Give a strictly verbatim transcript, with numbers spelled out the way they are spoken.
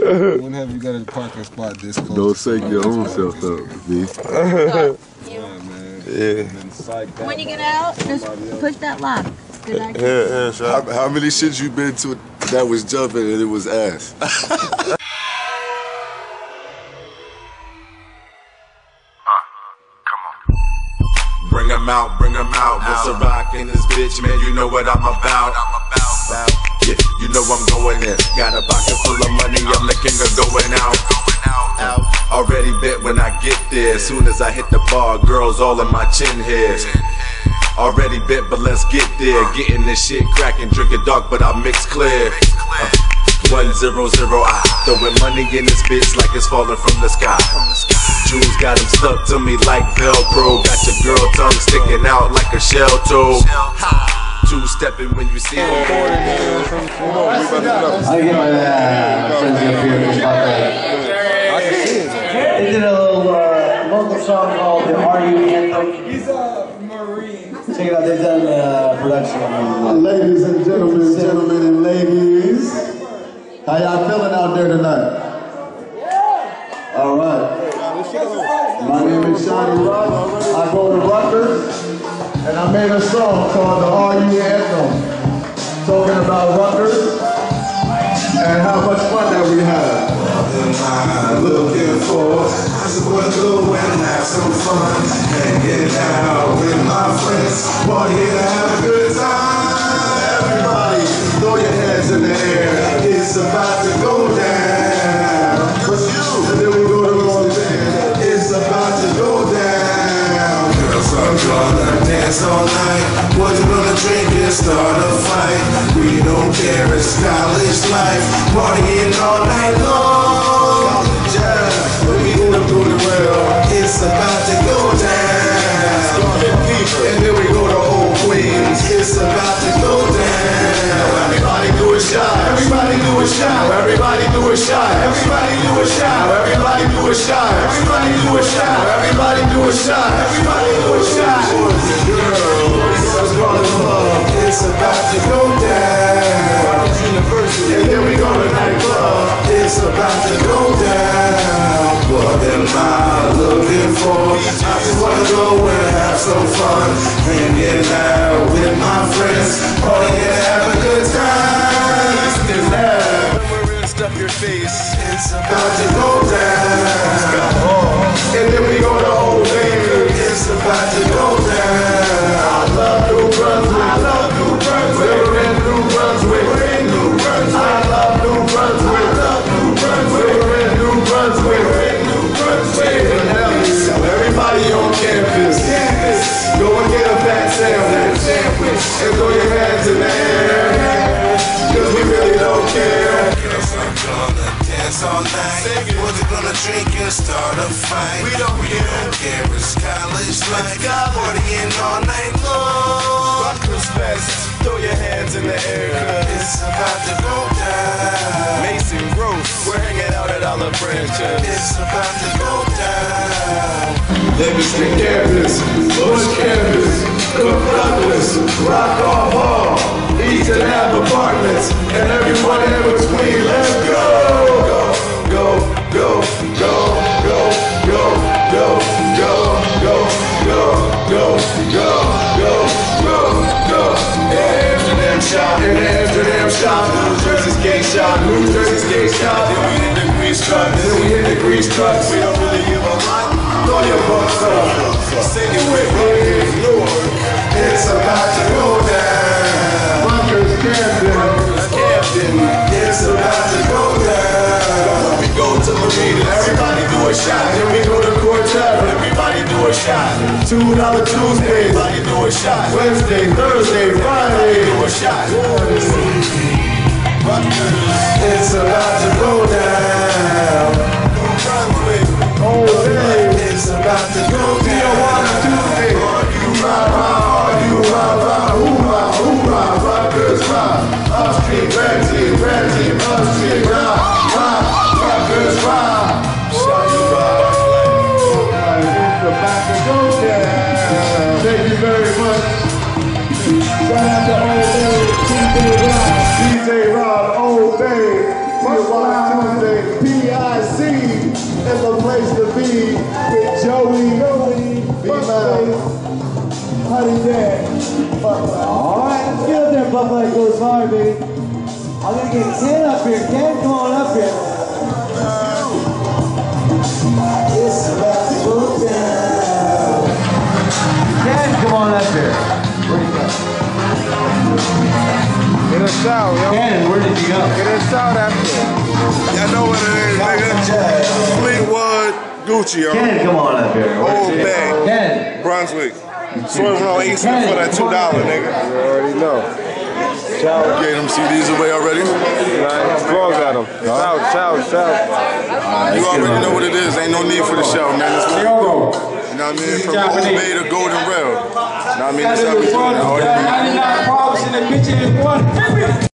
When have you got a parking spot this close? Don't shake your own self up, B. Oh, Yeah, man. Yeah. when you get out, just push that lock. Good idea. Yeah, yeah, sure. How, how many shits you been to that was jumping and it was ass? Bring 'em out, bring 'em out. There's a rock in this bitch, man. You know what I'm about. I'm about. Yeah, you know I'm going in. Got a pocket full of money. I'm the king of going out. Out. Already bet when I get there. As soon as I hit the bar, girls all in my chin here. Already bet, but let's get there. Getting this shit cracking, drinking dark, but I mix clear. Uh, one zero zero. I throwing money in this bitch like it's falling from the sky. Jewels got them stuck to me like Velcro. Got your girl tongue sticking out like a shell toe. Two-stepping when you see it. I get my uh, friends up here to talk about. They did a little uh, local song called the R U Anthem. He's a Marine. Check it out, they've done a uh, production on it. Ladies and gentlemen, gentlemen and ladies, how y'all feeling out there tonight? All right. My name is Shawnee Rock. I go to Rutgers, and I made a song called the R U Anthem, talking about Rutgers and how much fun that we have. I'm looking for, I just want to go and have some fun, hanging out with my friends, party and have a good time. Everybody, throw your hands in the air. It's about to go down. What's you? And then we go to Roseanne. It's about to go down. Girls are gonna dance all night. What you gonna drink and start a fight? We don't care, it's college life. Partying all night long. Yeah, when we go to the well, it's about to go down. And then we go to Old Queens. It's about to go down. Everybody do a shot. Everybody do a shot. Everybody do a shot. Everybody do a shot. Everybody do a shot. Everybody do a shot. Everybody do a shot. Everybody do a shot. Boys and girls, let's go to club. It's about to go down. University. And then we go to nightclub. It's about to go down. What am I looking for? I just wanna go and have some fun, hanging out with my friends, party and have a good time. Still have somewhere stuff your face. It's about to go down. And then we go to Old Baby. It's about to go down. I love New Brunswick. I love New Brunswick. We're in New Brunswick. We're in New Brunswick. I love New Brunswick. I love New Brunswick. We're in New Brunswick. We're in New Brunswick. Everybody on campus. Campus. Go and get a fat sandwich. Sandwich. And throw your hands in the air. Cause we really don't care. Girls are gonna dance all night. What you gonna drink and start a fight? We don't, we don't care, it's college life. Partying all night long. Rutgers Fest, throw your hands in the air, cause it's about to go down. Mason Gross, we're hanging out at Olive Branch. It's about to go down. Livingston campus, Bush campus, Cook Douglas, Rock Hall Hall, Eastern Ave apartments, and everyone in between. Let's go! Go, go, go, go, go, go, go, go, go, go, go, go, go, go, go. Amsterdam shop, in the Amsterdam shop, New Jersey skate shop, New Jersey skate shop. Then we hit the grease trucks, then we hit the grease trucks. We don't really give a lot. Throw your bucks up, sing it with me, Lord. It's about to go down. Rutgers Camden, Camden. It's about to go down. We go to Marina, everybody do a shot. Then we go to Quartet, everybody do a shot. Two dollar Tuesday, everybody do a shot. Wednesday, Thursday, Friday, do a shot. It's about to go down. Oh, hey. It's about to go down. Tuesday. You rah rah, you rah rah, hoorah, hoorah, Rutgers rah. Upstream, red team, red team, upstream, rah, rah, Rutgers rah. Shawnee Rock. It's about to go down. Thank you very much. Shout out to Old Bay, D J Rob, D J Rob, Old Bay. light goes hard, baby. I'm gonna get Ken up here. Ken, come on up here. It's about to go down. Ken, come on up here. Where'd you go? Get us out, yo. Ken, where did you go? Get us out after. Y'all know what it is, nigga. Fleetwood, Gucci, yo. Ken, come on up here. Old bag. Ken. Brunswick. Swerving on Eastman for that two dollar, nigga. You already know. Ciao. Gave them C Ds away already. Nice. Vlog at them. Ciao, ciao, ciao. You already know what it is. Ain't no need for the show, man. It's you know what I mean? From Old Bay to Golden Rail. You know what I mean? That's how we do it. ninety-nine problems in the bitch in one.